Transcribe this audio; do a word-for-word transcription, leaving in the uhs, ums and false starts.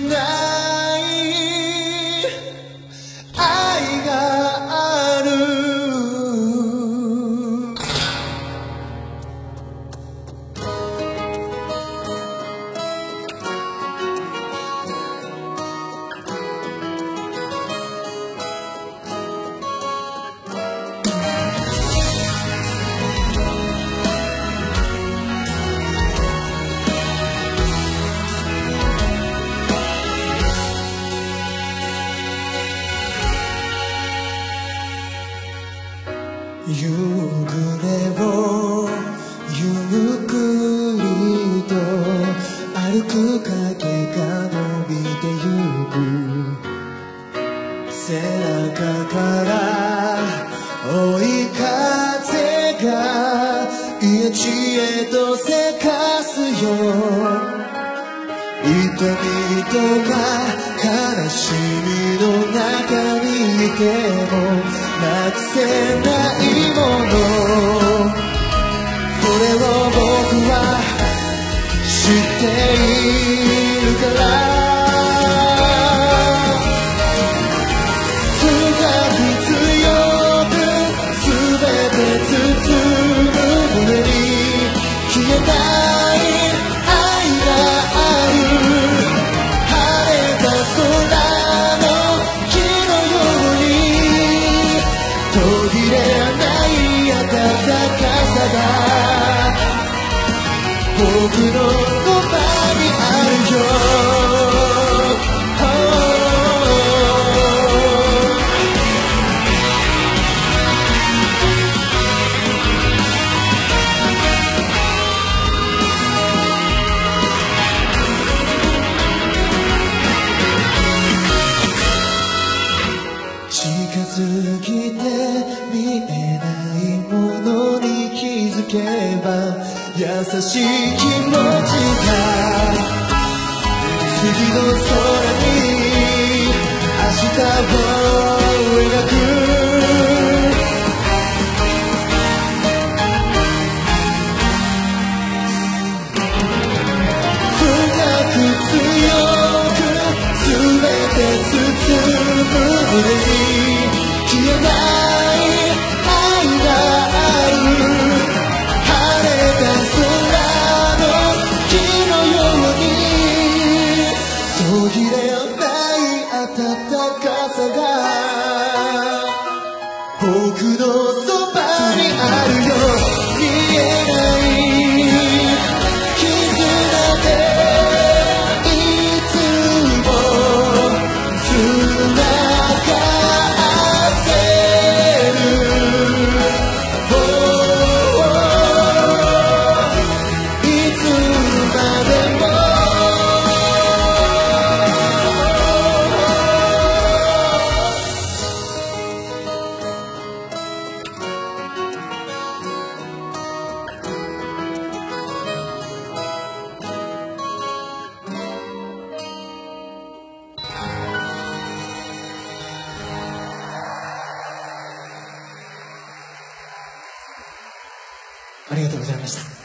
ない愛がある。夕暮れをゆっくりと歩く影が伸びてゆく。背中から追い風が家地へとせかすよ。痛みとか悲しみの中にいてもなくせないもの、それを僕は知っているから。深く強く全て包む胸に消えない愛がある。晴れた空の日のように途切れない温かさが僕のそばにあるよ。近づいて見えないものに気づけば優しい気持ちが次の空に明日を描く。深く強く全て包む胸に消えない愛がある。晴れた空の日のように途切れない温かさが僕のそばにあるよ。見えない絆でいつもつながってる。いつまでもありがとうございました。